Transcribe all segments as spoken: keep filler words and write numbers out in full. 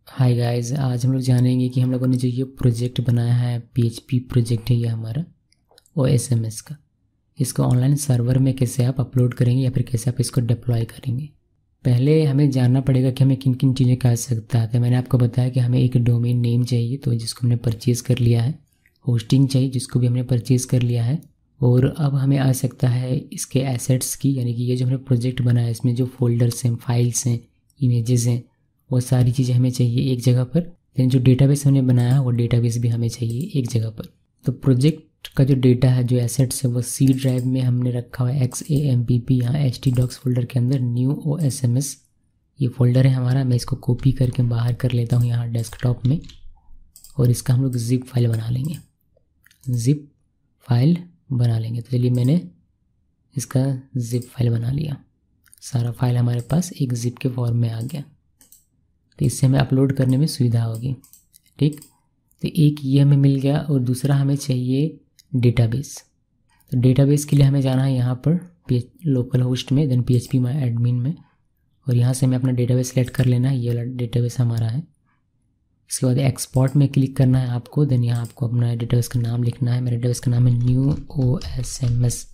Hi guys, आज हम लोग जानेंगे कि हम लोगों ने जो ये प्रोजेक्ट बनाया है पीएचपी प्रोजेक्ट है ये हमारा ओ एस एम एस का। इसको ऑनलाइन सर्वर में कैसे आप अपलोड करेंगे या फिर कैसे आप इसको डिप्लॉय करेंगे। पहले हमें जानना पड़ेगा कि हमें किन किन चीज़ों की आवश्यकता है। मैंने आपको बताया कि हमें एक डोमेन नेम चाहिए, तो जिसको हमने परचेज़ कर लिया है। होस्टिंग चाहिए, जिसको भी हमने परचेज़ कर लिया है। और अब हमें आवश्यकता है इसके एसेट्स की, यानी कि ये जो हमने प्रोजेक्ट बनाया है इसमें जो फोल्डर्स हैं, फाइल्स हैं, इमेजेस हैं, वो सारी चीज़ें हमें चाहिए एक जगह पर। लेकिन जो डेटाबेस हमने बनाया है वो डेटाबेस भी हमें चाहिए एक जगह पर। तो प्रोजेक्ट का जो डेटा है, जो एसेट्स है, वो सी ड्राइव में हमने रखा हुआ है X A M P P यहाँ एच टी डॉक्स फोल्डर के अंदर new O S M S ये फोल्डर है हमारा। मैं इसको कॉपी करके बाहर कर लेता हूँ यहाँ डेस्कटॉप में, और इसका हम लोग जिप फाइल बना लेंगे। जिप फाइल बना लेंगे तो चलिए मैंने इसका जिप फाइल बना लिया। सारा फाइल हमारे पास एक जिप के फॉर्म में आ गया, तो इससे हमें अपलोड करने में सुविधा होगी। ठीक, तो एक ये हमें मिल गया, और दूसरा हमें चाहिए डेटाबेस। तो डेटाबेस के लिए हमें जाना है यहाँ पर पी लोकल होस्ट में, then P H P my admin में, और यहाँ से हमें अपना डेटाबेस सेलेक्ट कर लेना है। ये वाला डेटाबेस हमारा है। इसके बाद एक्सपोर्ट में क्लिक करना है आपको। देन यहाँ आपको अपना डेटाबेस का नाम लिखना है। मेरे डेटाबेस का नाम है new O S M S.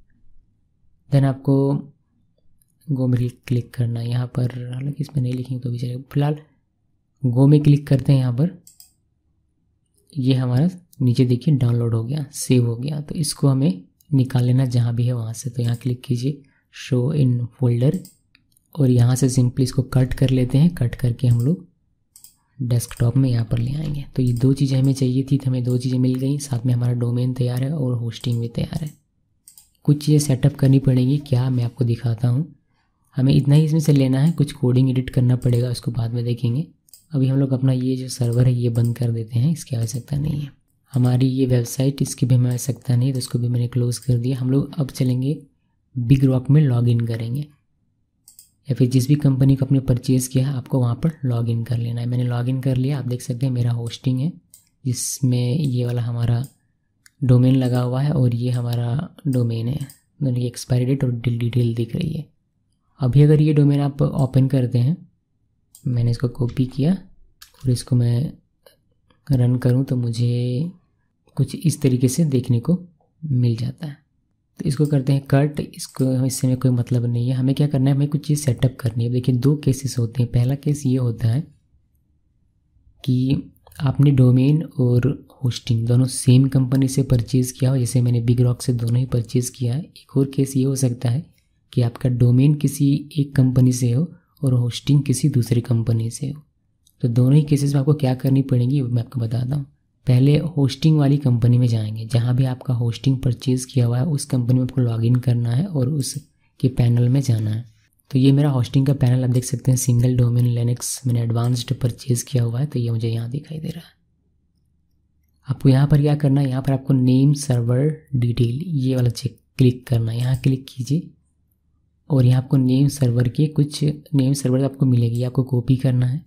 Then आपको गो में क्लिक करना है यहाँ पर, हालांकि इसमें नहीं लिखेंगे तो भी चलेगा। फिलहाल गो में क्लिक करते हैं यहाँ पर। ये हमारा नीचे देखिए डाउनलोड हो गया, सेव हो गया। तो इसको हमें निकाल लेना जहाँ भी है वहाँ से। तो यहाँ क्लिक कीजिए शो इन फोल्डर, और यहाँ से सिंपली इसको कट कर लेते हैं। कट करके हम लोग डेस्कटॉप में यहाँ पर ले आएंगे। तो ये दो चीज़ें हमें चाहिए थी, तो हमें दो चीज़ें मिल गई। साथ में हमारा डोमेन तैयार है और होस्टिंग भी तैयार है। कुछ चीज़ें सेटअप करनी पड़ेंगी, क्या मैं आपको दिखाता हूँ। हमें इतना ही इसमें से लेना है, कुछ कोडिंग एडिट करना पड़ेगा, उसको बाद में देखेंगे। अभी हम लोग अपना ये जो सर्वर है ये बंद कर देते हैं, इसकी आवश्यकता नहीं है। हमारी ये वेबसाइट, इसकी भी हमें आवश्यकता नहीं है, तो इसको भी मैंने क्लोज़ कर दिया। हम लोग अब चलेंगे बिग रॉक में लॉगिन करेंगे, या फिर जिस भी कंपनी को आपने परचेज़ किया है आपको वहाँ पर लॉगिन कर लेना है। मैंने लॉगिन कर लिया। आप देख सकते हैं मेरा होस्टिंग है, जिसमें ये वाला हमारा डोमेन लगा हुआ है, और ये हमारा डोमेन है। दोनों की एक्सपायरी डेट और डिटेल दिख रही है। अभी अगर ये डोमेन आप ओपन करते हैं, मैंने इसको कॉपी किया और इसको मैं रन करूं तो मुझे कुछ इस तरीके से देखने को मिल जाता है। तो इसको करते हैं कट। इसको इससे में कोई मतलब नहीं है। हमें क्या करना है, हमें कुछ चीज़ सेटअप करनी है। देखिए दो केसेस होते हैं। पहला केस ये होता है कि आपने डोमेन और होस्टिंग दोनों सेम कंपनी से परचेज़ किया हो, जैसे मैंने बिग रॉक से दोनों ही परचेज़ किया है। एक और केस ये हो सकता है कि आपका डोमेन किसी एक कंपनी से हो और होस्टिंग किसी दूसरी कंपनी से हो। तो दोनों ही केसेस में आपको क्या करनी पड़ेगी वो मैं आपको बताता हूँ। पहले होस्टिंग वाली कंपनी में जाएंगे, जहाँ भी आपका होस्टिंग परचेज़ किया हुआ है उस कंपनी में आपको लॉगिन करना है और उसके पैनल में जाना है। तो ये मेरा होस्टिंग का पैनल आप देख सकते हैं, सिंगल डोमेन लिनक्स मैंने एडवांस्ड परचेज़ किया हुआ है, तो ये मुझे यहाँ दिखाई दे रहा है। आपको यहाँ पर क्या करना है, यहाँ पर आपको नेम सर्वर डिटेल ये वाला चेक क्लिक करना है। यहाँ क्लिक कीजिए, और यहाँ आपको नेम सर्वर के कुछ नेम सर्वर आपको मिलेगी, आपको कॉपी करना है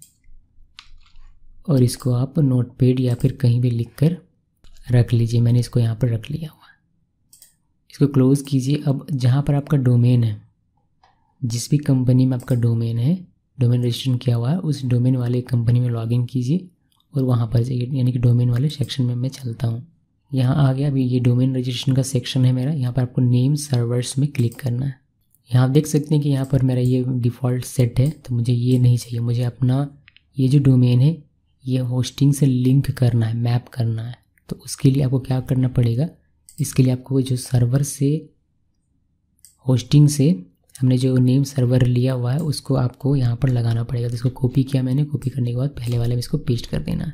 और इसको आप नोटपैड या फिर कहीं भी लिख कर रख लीजिए। मैंने इसको यहाँ पर रख लिया हुआ है। इसको क्लोज़ कीजिए। अब जहाँ पर आपका डोमेन है, जिस भी कंपनी में आपका डोमेन है, डोमेन रजिस्ट्रेशन किया हुआ है, उस डोमेन वाले कंपनी में लॉगिन कीजिए और वहाँ पर जाइए। यानी कि डोमेन वाले सेक्शन में मैं चलता हूँ। यहाँ आ गया। अभी ये डोमेन रजिस्ट्रेशन का सेक्शन है मेरा। यहाँ पर आपको नेम सर्वर्स में क्लिक करना है। यहाँ आप देख सकते हैं कि यहाँ पर मेरा ये डिफ़ॉल्ट सेट है, तो मुझे ये नहीं चाहिए। मुझे अपना ये जो डोमेन है ये होस्टिंग से लिंक करना है, मैप करना है। तो उसके लिए आपको क्या करना पड़ेगा, इसके लिए आपको जो सर्वर से होस्टिंग से हमने जो नेम सर्वर लिया हुआ है उसको आपको यहाँ पर लगाना पड़ेगा। तो इसको कॉपी किया मैंने। कॉपी करने के बाद पहले वाले में इसको पेस्ट कर देना है।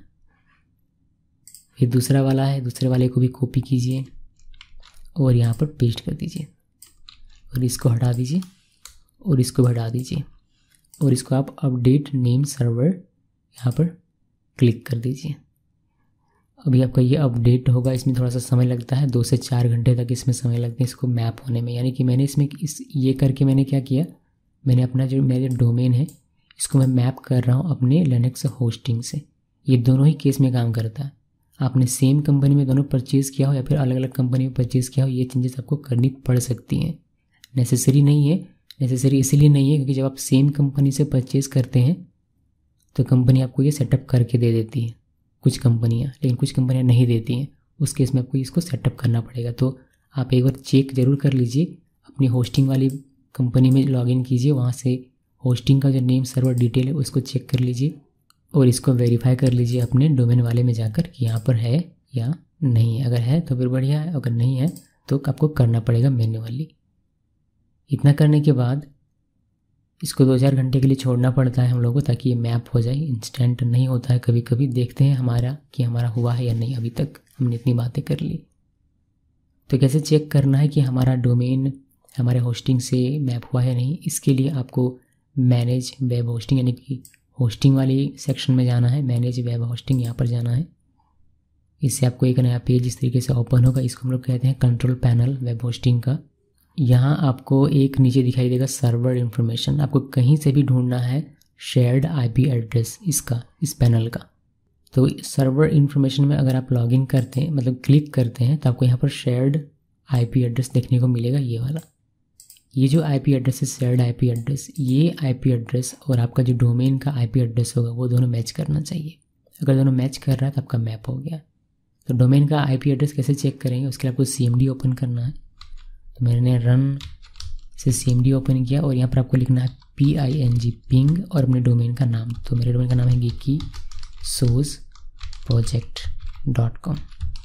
फिर दूसरा वाला है, दूसरे वाले को भी कॉपी कीजिए और यहाँ पर पेस्ट कर दीजिए, और इसको हटा दीजिए और इसको हटा दीजिए, और इसको आप अपडेट नेम सर्वर यहाँ पर क्लिक कर दीजिए। अभी आपका ये अपडेट होगा। इसमें थोड़ा सा समय लगता है, दो से चार घंटे तक इसमें समय लगते हैं इसको मैप होने में। यानी कि मैंने इसमें इस ये करके मैंने क्या किया, मैंने अपना जो मेरा डोमेन है इसको मैं मैप कर रहा हूँ अपने लिनक्स होस्टिंग से। ये दोनों ही केस में काम करता है। आपने सेम कंपनी में दोनों परचेज़ किया हो या फिर अलग अलग कंपनी में परचेज़ किया हो, ये चेंजेस आपको करनी पड़ सकती हैं। नेसेसरी नहीं है। नेसेसरी इसीलिए नहीं है क्योंकि जब आप सेम कंपनी से परचेज़ करते हैं तो कंपनी आपको ये सेटअप करके दे देती है, कुछ कंपनियाँ, लेकिन कुछ कंपनियाँ नहीं देती हैं। उस केस में आपको इसको सेटअप करना पड़ेगा। तो आप एक बार चेक ज़रूर कर लीजिए, अपनी होस्टिंग वाली कंपनी में लॉगिन कीजिए, वहाँ से होस्टिंग का जो नेम सर्वर डिटेल है उसको चेक कर लीजिए और इसको वेरीफाई कर लीजिए अपने डोमेन वाले में जाकर कि यहाँ पर है या नहीं है। अगर है तो फिर बढ़िया है, अगर नहीं है तो आपको करना पड़ेगा मैन्युअली। इतना करने के बाद इसको दो चार घंटे के लिए छोड़ना पड़ता है हम लोगों को, ताकि ये मैप हो जाए। इंस्टेंट नहीं होता है, कभी कभी देखते हैं हमारा कि हमारा हुआ है या नहीं। अभी तक हमने इतनी बातें कर ली। तो कैसे चेक करना है कि हमारा डोमेन हमारे होस्टिंग से मैप हुआ है नहीं, इसके लिए आपको मैनेज वेब होस्टिंग यानी कि होस्टिंग वाली सेक्शन में जाना है। मैनेज वेब होस्टिंग यहाँ पर जाना है। इससे आपको एक नया पेज इस तरीके से ओपन होगा। इसको हम लोग कहते हैं कंट्रोल पैनल वेब होस्टिंग का। यहाँ आपको एक नीचे दिखाई देगा सर्वर इन्फॉर्मेशन। आपको कहीं से भी ढूंढना है शेयर्ड आईपी एड्रेस इसका, इस पैनल का। तो सर्वर इन्फॉर्मेशन में अगर आप लॉगिन करते हैं, मतलब क्लिक करते हैं, तो आपको यहाँ पर शेयर्ड आईपी एड्रेस देखने को मिलेगा, ये वाला। ये जो आईपी एड्रेस है शेयर्ड आईपी एड्रेस, ये आईपी एड्रेस और आपका जो डोमेन का आईपी एड्रेस होगा वो दोनों मैच करना चाहिए। अगर दोनों मैच कर रहा है तो आपका मैप हो गया। तो डोमेन का आईपी एड्रेस कैसे चेक करेंगे, उसके लिए आपको सीएमडी ओपन करना है। तो मैंने रन से सीएमडी ओपन किया और यहाँ पर आपको लिखना है P I N G ping और अपने डोमेन का नाम। तो मेरे डोमेन का नाम है geeky source project dot com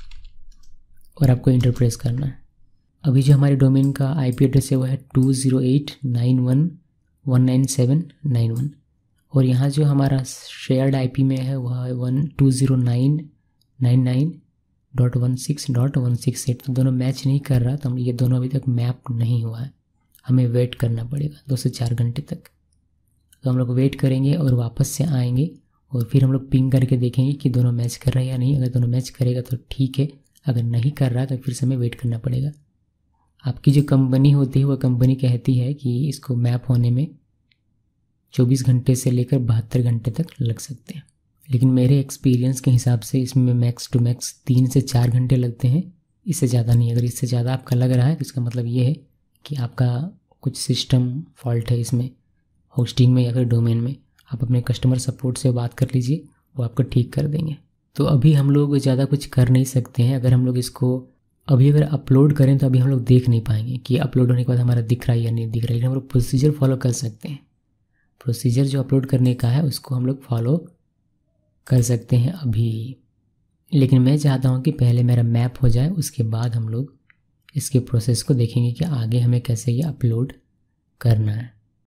और आपको इंटर प्रेस करना है। अभी जो हमारे डोमेन का आईपी एड्रेस है वो है two zero eight nine one one nine seven nine one और यहाँ जो हमारा शेयर्ड आईपी में है वह है one two zero nine nine nine dot one six dot one six eight. तो दोनों मैच नहीं कर रहा, तो हम ये दोनों अभी तक मैप नहीं हुआ है। हमें वेट करना पड़ेगा दो से चार घंटे तक। तो हम लोग वेट करेंगे और वापस से आएंगे और फिर हम लोग पिंग करके देखेंगे कि दोनों मैच कर रहा है या नहीं। अगर दोनों मैच करेगा तो ठीक है, अगर नहीं कर रहा तो फिर से हमें वेट करना पड़ेगा। आपकी जो कंपनी होती है वो कंपनी कहती है कि इसको मैप होने में चौबीस घंटे से लेकर बहत्तर घंटे तक लग सकते हैं, लेकिन मेरे एक्सपीरियंस के हिसाब से इसमें मैक्स टू मैक्स तीन से चार घंटे लगते हैं, इससे ज़्यादा नहीं। अगर इससे ज़्यादा आपका लग रहा है तो इसका मतलब ये है कि आपका कुछ सिस्टम फॉल्ट है इसमें, होस्टिंग में या फिर डोमेन में। आप अपने कस्टमर सपोर्ट से बात कर लीजिए, वो आपको ठीक कर देंगे। तो अभी हम लोग ज़्यादा कुछ कर नहीं सकते हैं। अगर हम लोग इसको अभी अगर अपलोड करें तो अभी हम लोग देख नहीं पाएंगे कि अपलोड होने के बाद हमारा दिख रहा है या नहीं दिख रहा है, लेकिन हम लोग प्रोसीजर फॉलो कर सकते हैं। प्रोसीजर जो अपलोड करने का है उसको हम लोग फॉलो कर सकते हैं अभी। लेकिन मैं चाहता हूँ कि पहले मेरा मैप हो जाए, उसके बाद हम लोग इसके प्रोसेस को देखेंगे कि आगे हमें कैसे ये अपलोड करना है।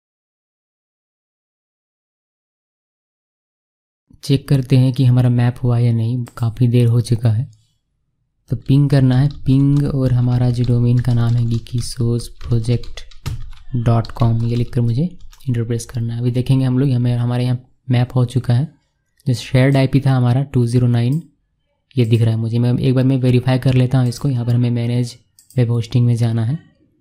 चेक करते हैं कि हमारा मैप हुआ या नहीं, काफ़ी देर हो चुका है। तो पिंग करना है, पिंग और हमारा जो डोमेन का नाम है geeky source project dot com, ये लिखकर मुझे इंटर प्रेस करना है। अभी देखेंगे हम लोग हमें हमारे यहाँ मैप हो चुका है। जो शेयर्ड आईपी था हमारा टू ज़ीरो नाइन, ये दिख रहा है मुझे। मैं एक बार मैं वेरीफाई कर लेता हूँ इसको। यहाँ पर हमें मैनेज वेब होस्टिंग में जाना है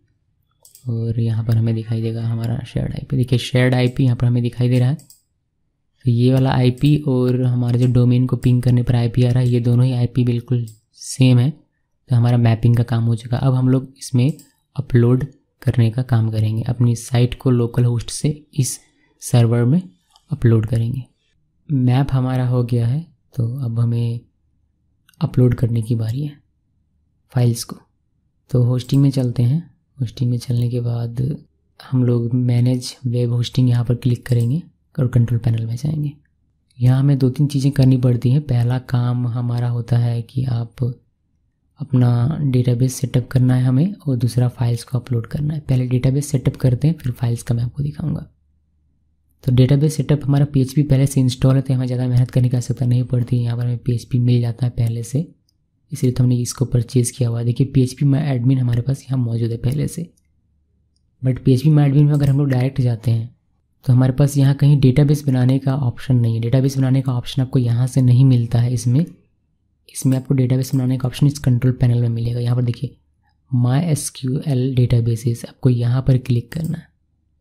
और यहाँ पर हमें दिखाई देगा हमारा शेयर्ड आईपी। देखिए शेयर्ड आईपी यहाँ पर हमें दिखाई दे रहा है। तो ये वाला आईपी और हमारे जो डोमेन को पिंग करने पर आईपी आ रहा है, ये दोनों ही आईपी बिल्कुल सेम है। तो हमारा मैपिंग का काम हो चुका। अब हम लोग इसमें अपलोड करने का काम करेंगे। अपनी साइट को लोकल होस्ट से इस सर्वर में अपलोड करेंगे। मैप हमारा हो गया है, तो अब हमें अपलोड करने की बारी है फाइल्स को। तो होस्टिंग में चलते हैं। होस्टिंग में चलने के बाद हम लोग मैनेज वेब होस्टिंग यहाँ पर क्लिक करेंगे और कंट्रोल पैनल में जाएंगे। यहाँ हमें दो तीन चीज़ें करनी पड़ती हैं। पहला काम हमारा होता है कि आप अपना डेटाबेस सेटअप करना है हमें, और दूसरा फाइल्स को अपलोड करना है। पहले डेटाबेस सेटअप करते हैं, फिर फाइल्स का मैं आपको दिखाऊंगा। तो डेटाबेस सेटअप हमारा पीएचपी पहले से इंस्टॉल है, तो हमें ज़्यादा मेहनत करने की आवश्यकता नहीं पड़ती। यहाँ पर हमें पीएचपी मिल जाता है पहले से, इसलिए तो हमने इसको परचेज़ किया हुआ है। देखिए पीएचपी माई एडमिन हमारे पास यहाँ मौजूद है पहले से। बट पीएचपी माई एडमिन में अगर हम लोग डायरेक्ट जाते हैं तो हमारे पास यहाँ कहीं डेटाबेस बनाने का ऑप्शन नहीं है। डेटाबेस बनाने का ऑप्शन आपको यहाँ से नहीं मिलता है। इसमें इसमें आपको डेटाबेस बनाने का ऑप्शन इस कंट्रोल पैनल में मिलेगा। यहाँ पर देखिए my S Q L databases, आपको यहाँ पर क्लिक करना है।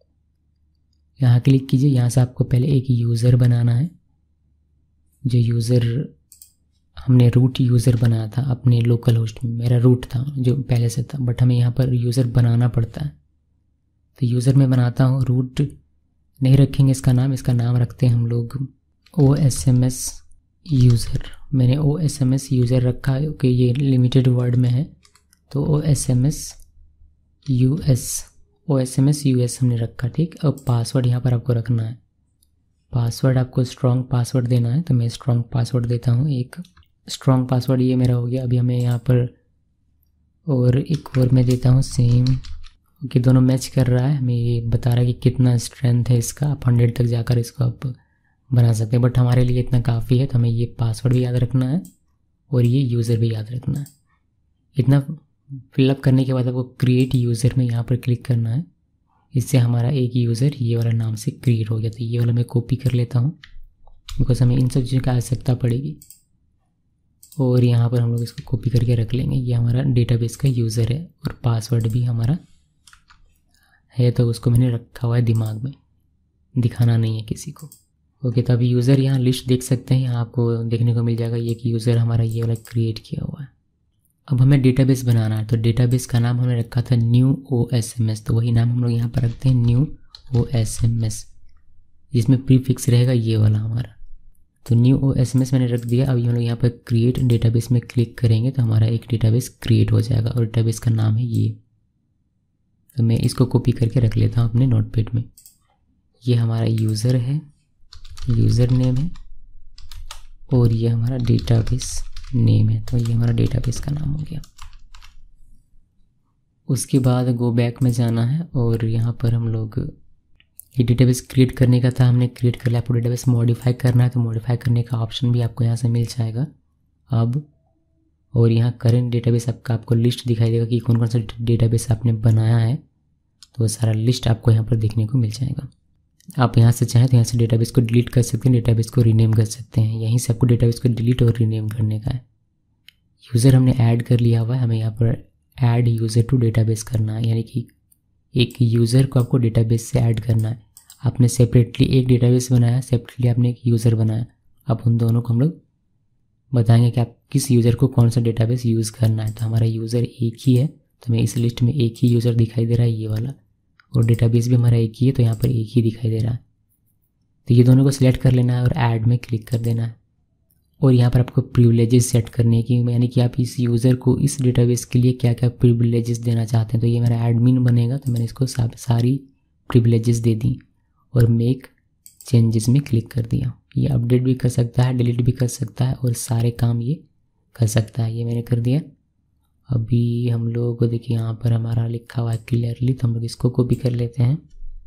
यहाँ क्लिक कीजिए। यहाँ से आपको पहले एक यूज़र बनाना है। जो यूज़र हमने रूट यूज़र बनाया था अपने लोकल होस्ट में, मेरा रूट था जो पहले से था, बट हमें यहाँ पर यूज़र बनाना पड़ता है। तो यूज़र में बनाता हूँ। रूट नहीं रखेंगे इसका नाम, इसका नाम रखते हैं हम लोग O S M S user, मैंने O S M S user रखा है क्योंकि ये लिमिटेड वर्ड में है, तो O S M S U S O S M S U S हमने रखा। ठीक, अब पासवर्ड यहाँ पर आपको रखना है। पासवर्ड आपको स्ट्रॉन्ग पासवर्ड देना है, तो मैं स्ट्रॉन्ग पासवर्ड देता हूँ। एक स्ट्रॉन्ग पासवर्ड ये मेरा हो गया। अभी हमें यहाँ पर और एक और मैं देता हूँ सेम, कि दोनों मैच कर रहा है, हमें ये बता रहा है कि कितना स्ट्रेंथ है इसका। आप हंड्रेड तक जाकर इसको आप बना सकते हैं, बट हमारे लिए इतना काफ़ी है। तो हमें ये पासवर्ड भी याद रखना है और ये यूज़र भी याद रखना है। इतना फिलअप करने के बाद आपको क्रिएट यूज़र में यहाँ पर क्लिक करना है। इससे हमारा एक यूज़र ये वाला नाम से क्रिएट हो गया। तो ये वाला मैं कॉपी कर लेता हूँ बिकॉज हमें इन सब चीज़ों की आवश्यकता पड़ेगी। और यहाँ पर हम लोग इसको कॉपी करके रख लेंगे। ये हमारा डेटाबेस का यूज़र है और पासवर्ड भी हमारा है, तो उसको मैंने रखा हुआ है दिमाग में, दिखाना नहीं है किसी को। ओके, तो अभी यूज़र यहाँ लिस्ट देख सकते हैं, यहाँ आपको देखने को मिल जाएगा ये कि यूज़र हमारा ये वाला क्रिएट किया हुआ है। अब हमें डेटाबेस बनाना है, तो डेटाबेस का नाम हमने रखा था new O S M S, तो वही नाम हम लोग यहाँ पर रखते हैं new O S M S, जिसमें प्रीफिक्स रहेगा ये वाला हमारा। तो new O S M S मैंने रख दिया। अभी हम लोग यहाँ पर क्रिएट डेटाबेस में क्लिक करेंगे तो हमारा एक डेटाबेस क्रिएट हो जाएगा और डेटाबेस का नाम है ये। तो मैं इसको कॉपी करके रख लेता हूँ अपने नोटपैड में। ये हमारा यूज़र है, यूज़र नेम है, और ये हमारा डेटाबेस नेम है। तो ये हमारा डेटाबेस का नाम हो गया। उसके बाद गो बैक में जाना है और यहाँ पर हम लोग ये डेटाबेस क्रिएट करने का था, हमने क्रिएट कर लिया। आपको डेटाबेस मॉडिफाई करना है तो मॉडिफाई करने का ऑप्शन भी आपको यहाँ से मिल जाएगा अब। और यहाँ करेंट डेटाबेस आपका आपको लिस्ट दिखाई देगा कि कौन कौन सा डेटाबेस आपने बनाया है, तो वो सारा लिस्ट आपको यहाँ पर देखने को मिल जाएगा। आप यहाँ से चाहें तो यहाँ से डेटाबेस को डिलीट कर सकते हैं, डेटाबेस को रीनेम कर सकते हैं। यहीं से आपको डेटाबेस को डिलीट और रीनेम करने का है। यूज़र हमने ऐड कर लिया हुआ है, हमें यहाँ पर ऐड यूज़र टू डेटाबेस करना है, यानी कि एक यूज़र को आपको डेटाबेस से ऐड करना है। आपने सेपरेटली एक डेटाबेस बनाया, सेपरेटली आपने एक यूज़र बनाया। अब उन दोनों को हम लोग बताएंगे कि आप किस यूज़र को कौन सा डेटाबेस यूज़ करना है। तो हमारा यूज़र एक ही है, तो हमें इस लिस्ट में एक ही यूज़र दिखाई दे रहा है ये वाला, और डेटाबेस भी हमारा एक ही है, तो यहाँ पर एक ही दिखाई दे रहा है। तो ये दोनों को सिलेक्ट कर लेना है और ऐड में क्लिक कर देना है। और यहाँ पर आपको प्रिविलेजेस सेट करने की, यानी कि आप इस यूज़र को इस डेटाबेस के लिए क्या क्या प्रिविलेजेस देना चाहते हैं। तो ये मेरा एडमिन बनेगा, तो मैंने इसको सारी प्रिविलेजेस दे दी और मेक चेंजेस में क्लिक कर दिया। ये अपडेट भी कर सकता है, डिलीट भी कर सकता है और सारे काम ये कर सकता है। ये मैंने कर दिया। अभी हम लोग को देखिए यहाँ पर हमारा लिखा हुआ है क्लियरली, तो हम लोग इसको कॉपी कर लेते हैं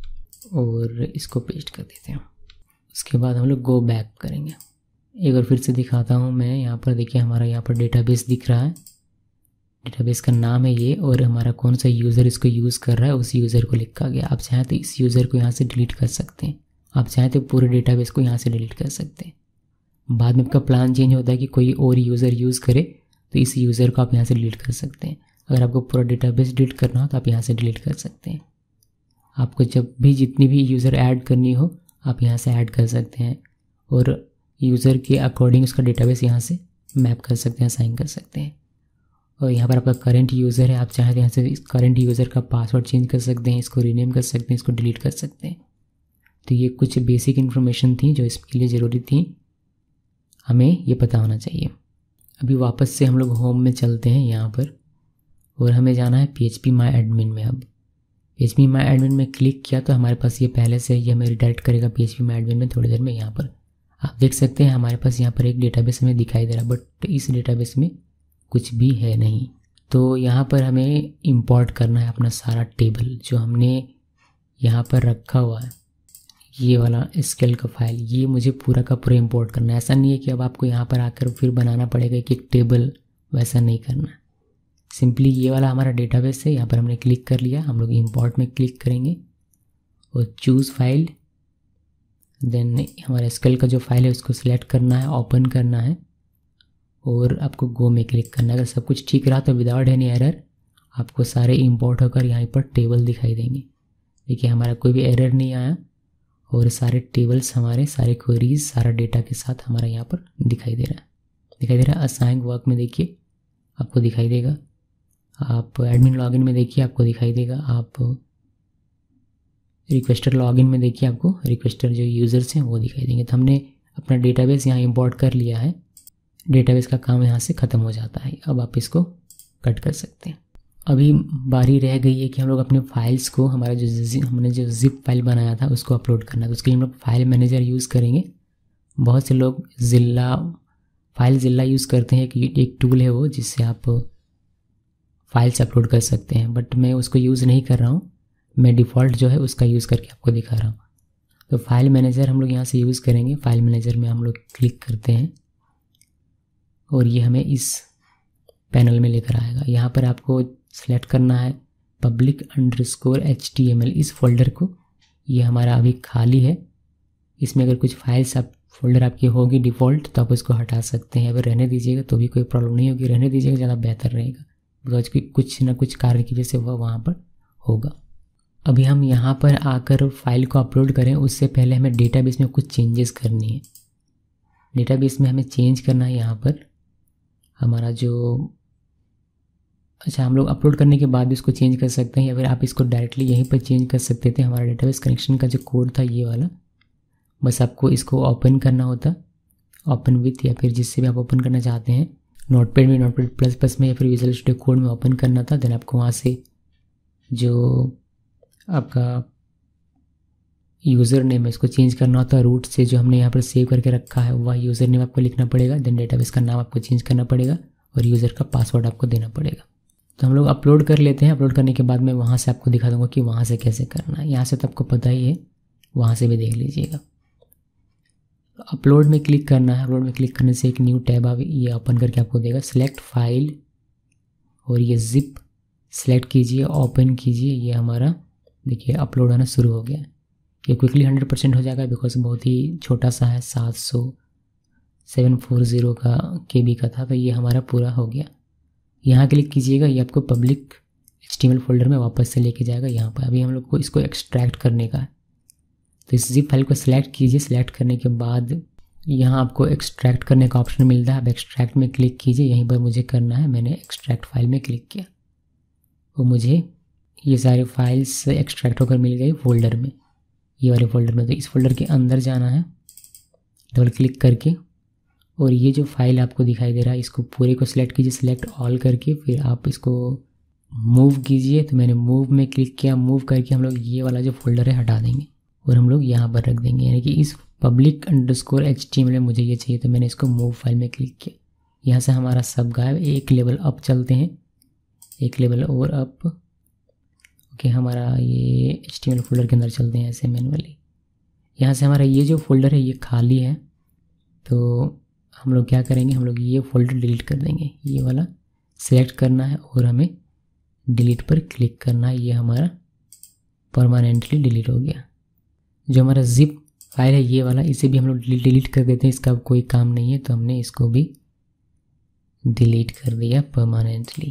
और इसको पेस्ट कर देते हैं। उसके बाद हम लोग गो बैक करेंगे। एक बार फिर से दिखाता हूँ मैं। यहाँ पर देखिए हमारा यहाँ पर डेटाबेस दिख रहा है, डेटाबेस का नाम है ये, और हमारा कौन सा यूज़र इसको यूज़ कर रहा है उस यूज़र को लिखा गया। आप चाहें तो इस यूज़र को यहाँ से डिलीट कर सकते हैं, आप चाहें तो पूरे डेटाबेस को यहाँ से डिलीट कर सकते हैं। बाद में आपका प्लान चेंज होता है कि कोई और यूज़र यूज़ करे, तो इस यूज़र को आप यहाँ से डिलीट कर सकते हैं। अगर आपको पूरा डेटाबेस डिलीट करना हो तो आप यहाँ से डिलीट कर सकते हैं। आपको जब भी जितनी भी यूज़र ऐड करनी हो आप यहाँ से ऐड कर सकते हैं, और यूज़र के अकॉर्डिंग उसका डेटाबेस यहाँ से मैप कर सकते हैं, साइन कर सकते हैं। और यहाँ पर आपका करंट यूज़र है, आप चाहें तो यहाँ से इस करंट यूज़र का पासवर्ड चेंज कर सकते हैं, इसको रीनेम कर सकते हैं, इसको डिलीट कर सकते हैं। तो ये कुछ बेसिक इन्फॉर्मेशन थी जो इसके लिए ज़रूरी थी, हमें ये पता होना चाहिए। अभी वापस से हम लोग होम में चलते हैं यहाँ पर, और हमें जाना है P H P my admin में। अब P H P my admin में क्लिक किया तो हमारे पास ये पहले से ये हमें रिडायरेक्ट करेगा P H P my admin में। थोड़ी देर में यहाँ पर आप देख सकते हैं हमारे पास यहाँ पर एक डेटाबेस हमें दिखाई दे रहा है, बट इस डेटाबेस में कुछ भी है नहीं। तो यहाँ पर हमें इंपोर्ट करना है अपना सारा टेबल जो हमने यहाँ पर रखा हुआ है, ये वाला स्केल का फाइल, ये मुझे पूरा का पूरा इंपोर्ट करना है। ऐसा नहीं है कि अब आपको यहाँ पर आकर फिर बनाना पड़ेगा कि एक टेबल, वैसा नहीं करना है। सिंपली ये वाला हमारा डेटाबेस है, यहाँ पर हमने क्लिक कर लिया, हम लोग इंपोर्ट में क्लिक करेंगे और चूज़ फाइल, देन हमारा स्केल का जो फाइल है उसको सिलेक्ट करना है, ओपन करना है, और आपको गो में क्लिक करना है। अगर सब कुछ ठीक रहा तो विदाउट एनी एरर आपको सारे इंपोर्ट होकर यहाँ पर टेबल दिखाई देंगे। देखिए हमारा कोई भी एरर नहीं आया, और सारे टेबल्स हमारे सारे क्वेरीज सारा डेटा के साथ हमारा यहाँ पर दिखाई दे रहा है दिखाई दे रहा है असाइन वर्क में देखिए आपको दिखाई देगा, आप एडमिन लॉगिन में देखिए आपको दिखाई देगा, आप रिक्वेस्टर लॉगिन में देखिए आपको रिक्वेस्टर जो यूज़र्स हैं वो दिखाई देंगे। तो हमने अपना डेटाबेस यहाँ इंपोर्ट कर लिया है। डेटाबेस का काम यहाँ से ख़त्म हो जाता है। अब आप इसको कट कर सकते हैं। अभी बारी रह गई है कि हम लोग अपने फाइल्स को, हमारा जो हमने जो जिप फाइल बनाया था उसको अपलोड करना है। तो उसके लिए हम लोग फाइल मैनेजर यूज़ करेंगे। बहुत से लोग जिल्ला फाइल जिल्ला यूज़ करते हैं कि एक टूल है वो, जिससे आप फाइल्स अपलोड कर सकते हैं, बट मैं उसको यूज़ नहीं कर रहा हूँ। मैं डिफ़ॉल्ट जो है उसका यूज़ करके आपको दिखा रहा हूँ। तो फाइल मैनेजर हम लोग यहाँ से यूज़ करेंगे। फाइल मैनेजर में हम लोग क्लिक करते हैं और ये हमें इस पैनल में लेकर आएगा। यहाँ पर आपको सेलेक्ट करना है public underscore H T M L, इस फोल्डर को। ये हमारा अभी खाली है। इसमें अगर कुछ फाइल्स आप फोल्डर आपकी होगी डिफ़ॉल्ट तो आप उसको हटा सकते हैं। अगर रहने दीजिएगा तो भी कोई प्रॉब्लम नहीं होगी, रहने दीजिएगा ज़्यादा बेहतर रहेगा, बिकॉज कि कुछ ना कुछ कार्य की वजह से वह वहाँ पर होगा। अभी हम यहाँ पर आकर फाइल को अपलोड करें उससे पहले हमें डेटाबेस में कुछ चेंजेस करनी है। डेटाबेस में हमें चेंज करना है यहाँ पर हमारा जो, अच्छा हम लोग अपलोड करने के बाद भी इसको चेंज कर सकते हैं या फिर आप इसको डायरेक्टली यहीं पर चेंज कर सकते थे। हमारा डेटाबेस कनेक्शन का जो कोड था ये वाला, बस आपको इसको ओपन करना होता, ओपन विथ या फिर जिससे भी आप ओपन करना चाहते हैं, नोटपैड में, नोटपैड प्लस प्लस में या फिर विजुअल स्टूडियो कोड में ओपन करना था। देन आपको वहाँ से जो आपका यूज़र नेम है इसको चेंज करना होता है। रूट से जो हमने यहाँ पर सेव करके रखा है वह यूज़र नेम आपको लिखना पड़ेगा। देन डेटाबेस का नाम आपको चेंज करना पड़ेगा और यूज़र का पासवर्ड आपको देना पड़ेगा। तो हम लोग अपलोड कर लेते हैं। अपलोड करने के बाद मैं वहाँ से आपको दिखा दूँगा कि वहाँ से कैसे करना है। यहाँ से तो आपको पता ही है, वहाँ से भी देख लीजिएगा। अपलोड में क्लिक करना है। अपलोड में क्लिक करने से एक न्यू टैब आप ये ओपन करके आपको देगा। सिलेक्ट फाइल और ये जिप सेलेक्ट कीजिए, ओपन कीजिए। ये हमारा देखिए अपलोड होना शुरू हो गया। ये क्विकली हंड्रेड परसेंट हो जाएगा बिकॉज बहुत ही छोटा सा है, सात सौ सेवन फोर ज़ीरो का के बी का था। तो ये हमारा पूरा हो गया। यहाँ क्लिक कीजिएगा, ये आपको public H T M L folder में वापस से लेके जाएगा यहाँ पर। अभी हम लोग को इसको एक्सट्रैक्ट करने का है, तो इस जिप फाइल को सिलेक्ट कीजिए। सिलेक्ट करने के बाद यहाँ आपको एक्सट्रैक्ट करने का ऑप्शन मिलता है। अब एक्सट्रैक्ट में क्लिक कीजिए, यहीं पर मुझे करना है। मैंने एक्सट्रैक्ट फाइल में क्लिक किया, वो मुझे ये सारे फाइल्स एक्सट्रैक्ट होकर मिल गई फोल्डर में, ये वाले फोल्डर में। तो इस फोल्डर के अंदर जाना है डबल क्लिक करके, और ये जो फाइल आपको दिखाई दे रहा है इसको पूरे को सिलेक्ट कीजिए, सिलेक्ट ऑल करके। फिर आप इसको मूव कीजिए। तो मैंने मूव में क्लिक किया। मूव करके हम लोग ये वाला जो फोल्डर है हटा देंगे और हम लोग यहाँ पर रख देंगे, यानी कि इस public underscore H T M L में मुझे ये चाहिए। तो मैंने इसको मूव फाइल में क्लिक किया। यहाँ से हमारा सब गायब। एक लेवल अप चलते हैं, एक लेवल और अप। ओके, हमारा ये H T M L folder के अंदर चलते हैं ऐसे मैनुअली। यहाँ से हमारा ये जो फोल्डर है ये खाली है, तो हम लोग क्या करेंगे, हम लोग ये फोल्डर डिलीट कर देंगे। ये वाला सेलेक्ट करना है और हमें डिलीट पर क्लिक करना है। ये हमारा परमानेंटली डिलीट हो गया। जो हमारा जिप फाइल है ये वाला, इसे भी हम लोग डिलीट कर देते हैं। इसका कोई काम नहीं है, तो हमने इसको भी डिलीट कर दिया परमानेंटली।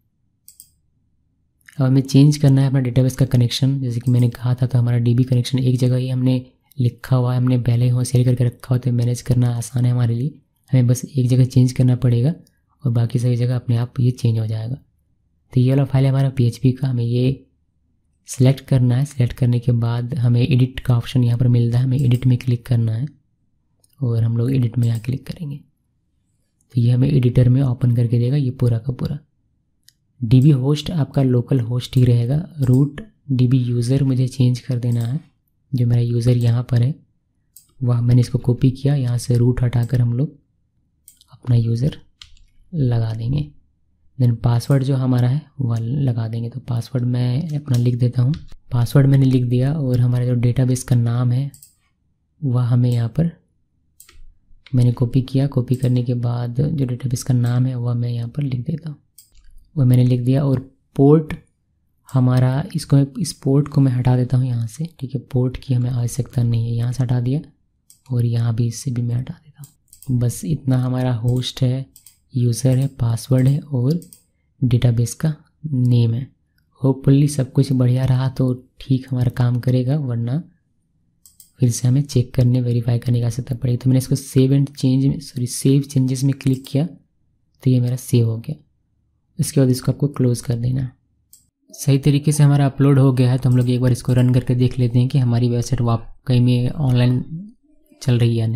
अब हमें चेंज करना है अपना डेटाबेस का कनेक्शन। जैसे कि मैंने कहा था, तो हमारा डीबी कनेक्शन एक जगह ही हमने लिखा हुआ है, हमने पहले ही शेयर करके रखा हुआ, तो मैनेज करना आसान है हमारे लिए। हमें बस एक जगह चेंज करना पड़ेगा और बाकी सभी जगह अपने आप ये चेंज हो जाएगा। तो ये वाला फाइल है हमारा पीएचपी का। हमें ये सिलेक्ट करना है। सिलेक्ट करने के बाद हमें एडिट का ऑप्शन यहाँ पर मिलता है, हमें एडिट में क्लिक करना है और हम लोग एडिट में यहाँ क्लिक करेंगे। तो ये हमें एडिटर में ओपन करके देगा ये पूरा का पूरा। डीबी होस्ट आपका लोकल होस्ट ही रहेगा। रूट डीबी यूज़र मुझे चेंज कर देना है। जो मेरा यूज़र यहाँ पर है वह मैंने इसको कॉपी किया। यहाँ से रूट हटाकर हम लोग अपना यूज़र लगा देंगे। देन पासवर्ड जो हमारा है वह लगा देंगे। तो पासवर्ड मैं अपना लिख देता हूँ। पासवर्ड मैंने लिख दिया और हमारा जो डेटाबेस का नाम है वह हमें यहाँ पर मैंने कॉपी किया। कॉपी करने के बाद जो डेटाबेस का नाम है वह मैं यहाँ पर लिख देता हूँ, वह मैंने लिख दिया। और पोर्ट हमारा, इसको इस पोर्ट को मैं हटा देता हूँ यहाँ से, ठीक है। पोर्ट की हमें आवश्यकता नहीं है, यहाँ से हटा दिया और यहाँ भी इससे भी मैं हटा देता हूँ। बस इतना हमारा होस्ट है, यूज़र है, पासवर्ड है और डेटाबेस का नेम है। होपफुली सब कुछ बढ़िया रहा तो ठीक हमारा काम करेगा, वरना फिर से हमें चेक करने वेरीफाई करने की आवश्यकता पड़ेगी। तो मैंने इसको सेव एंड चेंज में सॉरी सेव चेंजेस में क्लिक किया तो ये मेरा सेव हो गया। इसके बाद इसको आपको क्लोज कर देना। सही तरीके से हमारा अपलोड हो गया है। तो हम लोग एक बार इसको रन करके देख लेते हैं कि हमारी वेबसाइट वाकई में ऑनलाइन चल रही है या नहीं।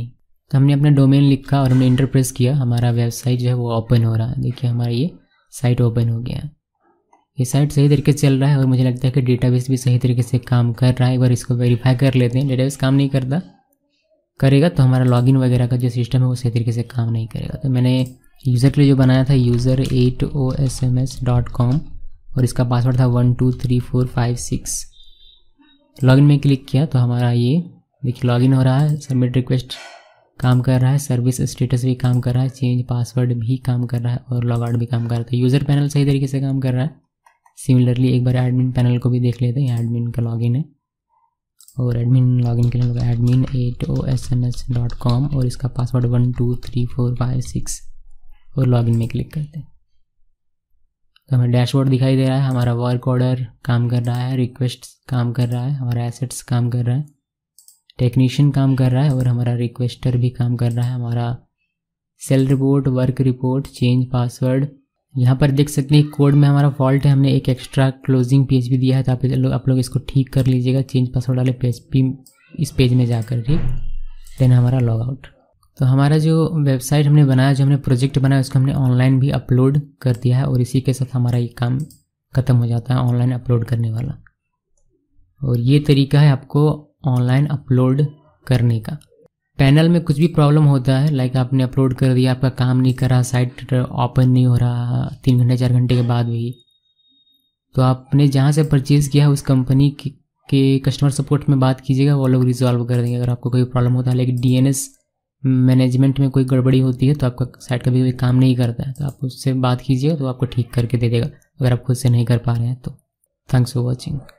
तो हमने अपना डोमेन लिखा और हमने इंटर प्रेस किया, हमारा वेबसाइट जो है वो ओपन हो रहा है। देखिए हमारा ये साइट ओपन हो गया है। ये साइट सही तरीके से चल रहा है और मुझे लगता है कि डेटाबेस भी सही तरीके से काम कर रहा है। एक बार इसको वेरीफाई कर लेते हैं। डेटाबेस काम नहीं करता, करेगा तो हमारा लॉगिन वगैरह का जो सिस्टम है वो सही तरीके से काम नहीं करेगा। तो मैंने यूज़र के लिए जो बनाया था user at O S M S dot com और इसका पासवर्ड था one two three four five six. Login में क्लिक किया तो हमारा ये देखिए लॉगिन हो रहा है, सबमिट रिक्वेस्ट काम कर रहा है, सर्विस स्टेटस भी काम कर रहा है, चेंज पासवर्ड भी काम कर रहा है और लॉग आउट भी काम कर रहा है। तो यूज़र पैनल सही तरीके से काम कर रहा है। सिमिलरली एक बार एडमिन पैनल को भी देख लेते हैं। एडमिन का लॉगिन है और एडमिन लॉगिन के लिए होगा admin at O S M S dot com और इसका password one two three four five six और लॉगिन में क्लिक करते हैं। तो हमें डैशबोर्ड दिखाई दे रहा है, हमारा वर्क ऑर्डर काम कर रहा है, रिक्वेस्ट काम कर रहा है, हमारा एसेट्स काम कर रहा है, टेक्नीशियन काम कर रहा है और हमारा रिक्वेस्टर भी काम कर रहा है। हमारा sale report, work report, change password, यहाँ पर देख सकते हैं कोड में हमारा फॉल्ट है, हमने एक एक्स्ट्रा क्लोजिंग पेज भी दिया है। तो आप लोग आप लोग इसको ठीक कर लीजिएगा चेंज पासवर्ड वाले पेज भी इस पेज में जाकर, ठीक। देन हमारा लॉग आउट। तो हमारा जो वेबसाइट हमने बनाया, जो हमने प्रोजेक्ट बनाया उसको हमने ऑनलाइन भी अपलोड कर दिया है और इसी के साथ हमारा ये काम ख़त्म हो जाता है ऑनलाइन अपलोड करने वाला। और ये तरीका है आपको ऑनलाइन अपलोड करने का। पैनल में कुछ भी प्रॉब्लम होता है, लाइक आपने अपलोड कर दिया, आपका काम नहीं कर रहा, साइट ओपन नहीं हो रहा तीन घंटे चार घंटे के बाद भी, तो आपने जहाँ से परचेज़ किया है उस कंपनी के कस्टमर सपोर्ट में बात कीजिएगा, वो लोग रिजॉल्व कर देंगे अगर आपको कोई प्रॉब्लम होता है। लेकिन डीएनएस मैनेजमेंट में कोई गड़बड़ी होती है तो आपका साइट कभी कभी काम नहीं करता है, तो आप उससे बात कीजिएगा तो आपको ठीक करके दे देगा अगर आप खुद से नहीं कर पा रहे हैं तो। Thanks for watching.